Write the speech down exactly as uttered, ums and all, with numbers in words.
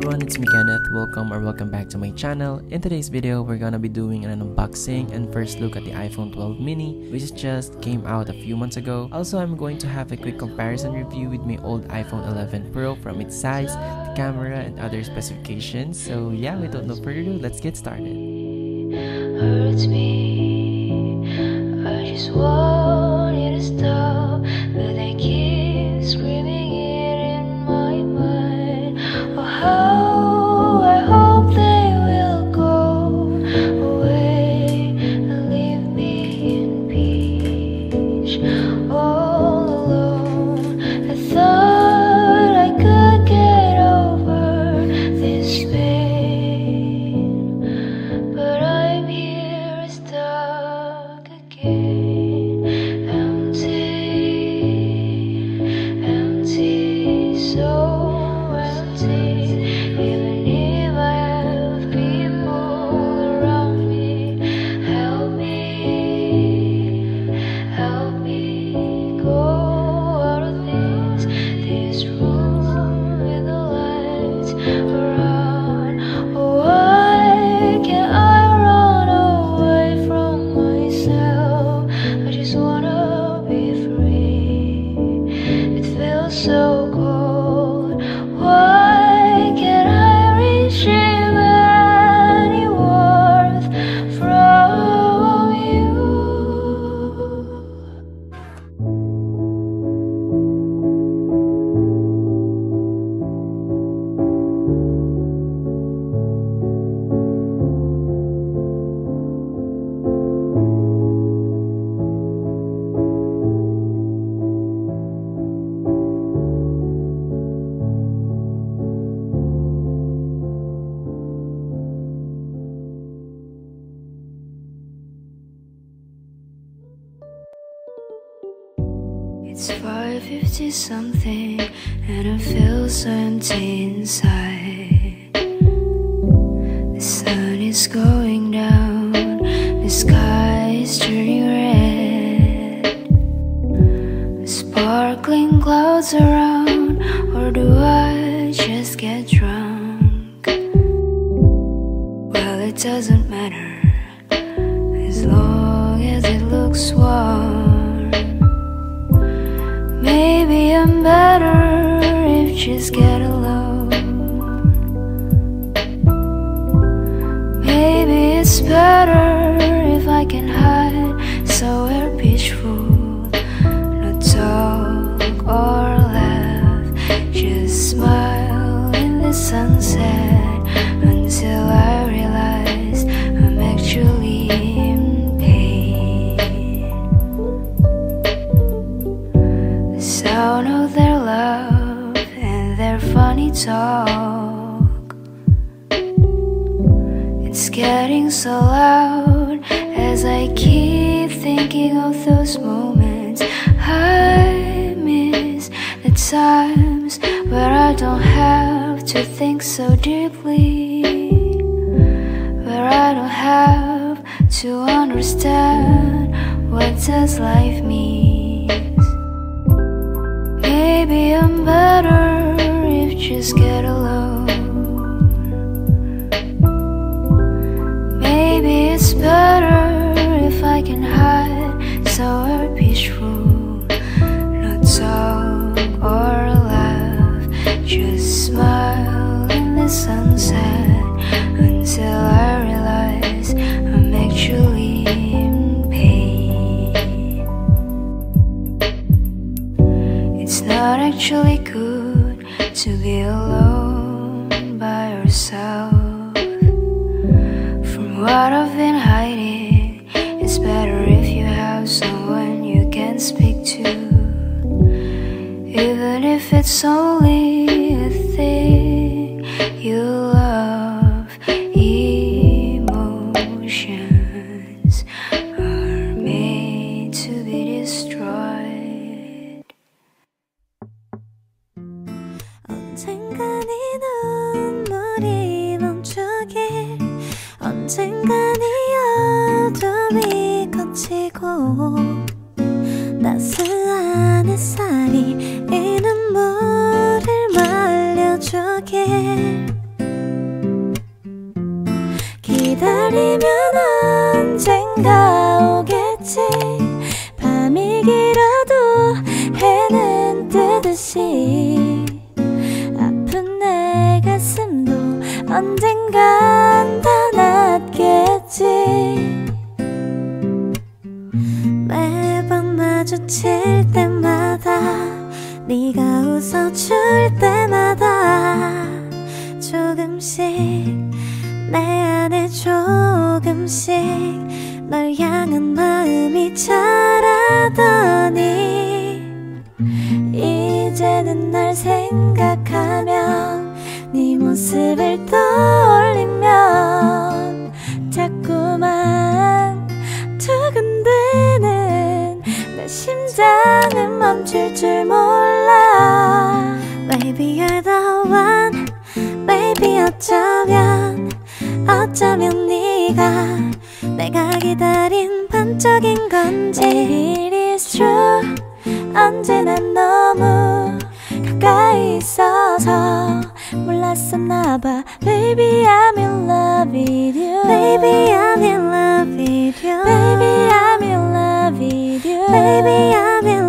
everyone, it's me Kenneth. Welcome or welcome back to my channel. In today's video, we're gonna be doing an unboxing and first look at the iPhone twelve mini, which just came out a few months ago. Also, I'm going to have a quick comparison review with my old iPhone eleven Pro from its size, the camera, and other specifications. So yeah, without no further ado, let's get started. Hurts me, I just want you to stop, but I keep screaming it in my mind. Oh, how I hope they will go away and leave me in peace, all alone. I thought I could get over this pain, but I'm here stuck again, empty, empty, so empty. Even if I have people around me, help me, help me go out of this, this room with the lights around. Oh, why can't I run away from myself? I just wanna be free. It feels so cold. Why can't I retrieve any worth from you? It's five fifty something, and I feel so empty inside. The sun is going down, the sky is turning red. Sparkling clouds around, or do I just get drunk? Well, it doesn't matter, as long as it looks warm. Maybe I'm better if just get alone. Maybe it's better if I can hide somewhere peaceful, not talk or laugh, just smile in the sunset until I realize I'm actually in pain. The sound of their love and their funny talk, it's getting so loud as I keep thinking of those moments I miss, the times where I don't have to think so deeply, where I don't have to understand what does life mean. Maybe I'm better if just get alone. Maybe it's better if I can hide somewhere peaceful, not talk or laugh, just smile in the sunset until I realize I'm actually in pain. It's not actually good to be alone by yourself. From what I've been hiding, it's better if you have someone you can speak to, even if it's only a thing you love. Emotions are made to be destroyed. 언젠간 이 눈물이 멈추길, 언젠간 이 어둠이 거치고 따스한 햇살이 이 눈물을 말려주길. 듯이 아픈 내 가슴도 언젠간 다 낫겠지. 매번 마주칠 때마다 네가 웃어줄 때마다 조금씩 내 안에 조금씩 널 향한 마음이 자라더니 이제는 날 생각하면 네 모습을 떠올리면 자꾸만 두근대는 내 심장은 멈출 줄 몰라. Baby you're the one, baby 어쩌면 어쩌면 네가 내가 기다린 반쪽인 건지. It is true, 언제나 너무 가까이 있어서 몰랐었나봐. Baby I'm in love with you. Baby I'm in love with you. Baby I'm in love with you. Baby I'm in